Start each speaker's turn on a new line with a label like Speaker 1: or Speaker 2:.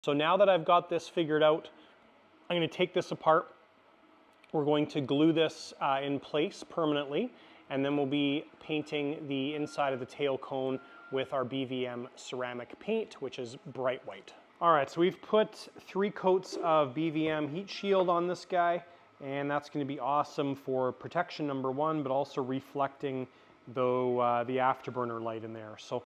Speaker 1: So now that I've got this figured out, I'm going to take this apart. We're going to glue this in place permanently, and then we'll be painting the inside of the tail cone with our BVM ceramic paint, which is bright white. All right, so we've put 3 coats of BVM heat shield on this guy, and that's going to be awesome for protection, number 1, but also reflecting the afterburner light in there. So